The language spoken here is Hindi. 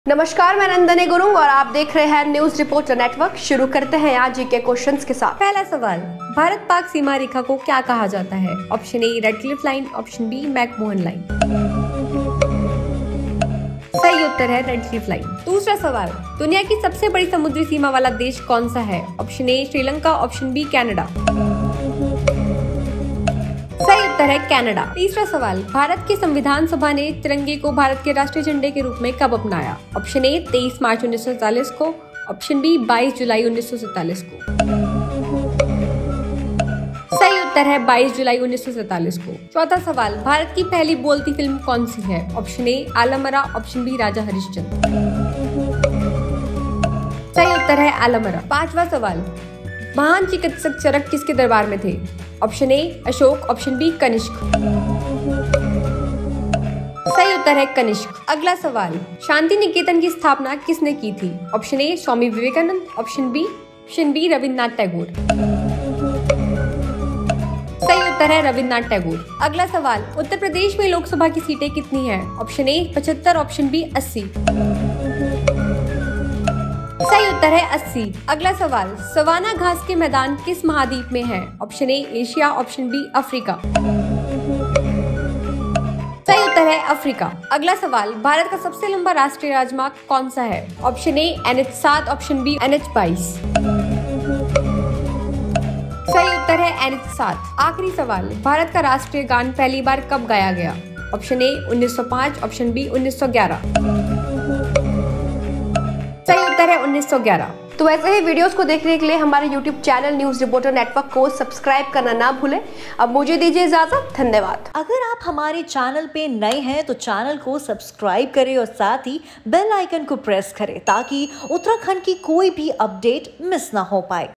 नमस्कार, मैं नंदनी गुरु और आप देख रहे हैं न्यूज रिपोर्टर नेटवर्क। शुरू करते हैं आज के क्वेश्चंस के साथ। पहला सवाल, भारत पाक सीमा रेखा को क्या कहा जाता है? Option A Radcliffe line, option B McMahon line. सही उत्तर है रेड क्लिफ लाइन। दूसरा सवाल, दुनिया की सबसे बड़ी समुद्री सीमा वाला देश कौन सा है? Option A Sri Lanka, option B Canada. सही उत्तर है कनाडा। तीसरा सवाल, भारत की संविधान सभा ने तिरंगे को भारत के राष्ट्रीय झंडे के रूप में कब अपनाया? ऑप्शन ए 23 मार्च 1947 को, ऑप्शन बी 22 जुलाई 1947 को। सही उत्तर है 22 जुलाई 1947 को। चौथा सवाल, भारत की पहली बोलती फिल्म कौन सी है? Option A Alam Ara, option B Raja Harishchandra. सही उत्तर है आलमरा। पांचवा सवाल, महान चिकित्सक चरक किसके दरबार में थे? Option A Ashok, option B Kanishka. सही उत्तर है कनिष्क। अगला सवाल, शांति निकेतन की स्थापना किसने की थी? Option A Swami Vivekananda, option B Rabindranath Tagore. सही उत्तर है रविन्द्रनाथ टैगोर। अगला सवाल, उत्तर प्रदेश में लोकसभा की सीटें कितनी हैं? Option A 75, option B 80। सही उत्तर है 80। अगला सवाल, सवाना घास के मैदान किस महाद्वीप में है? Option A Asia, option B Africa. सही उत्तर है अफ्रीका। अगला सवाल, भारत का सबसे लंबा राष्ट्रीय राजमार्ग कौन सा है? Option A NH7, option B NH22। सही उत्तर है NH7। आखिरी सवाल, भारत का राष्ट्रीय गान पहली बार कब गाया गया? Option A 1905, option B 1911। सही उत्तर है 1911। तो ऐसे ही वीडियोस को देखने के लिए हमारे YouTube channel news reporter network को सब्सक्राइब करना ना भूलें। अब मुझे दीजिए इजाजत, धन्यवाद। अगर आप हमारे चैनल पे नए हैं तो चैनल को सब्सक्राइब करें और साथ ही बेल आइकन को प्रेस करें ताकि उत्तराखंड की कोई भी अपडेट मिस ना हो पाए।